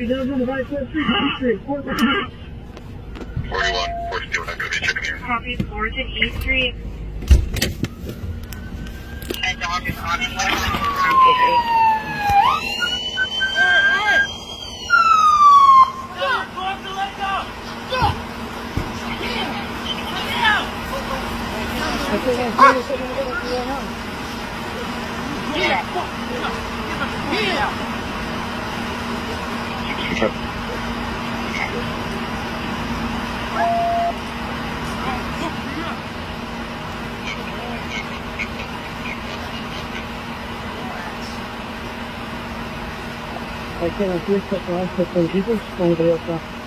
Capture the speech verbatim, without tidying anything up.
forty-one, forty-two, I'm going to be checking here. Copy, fourth and E Street. And dog is on its way. Hay que decir que todas estas cositas son de otra.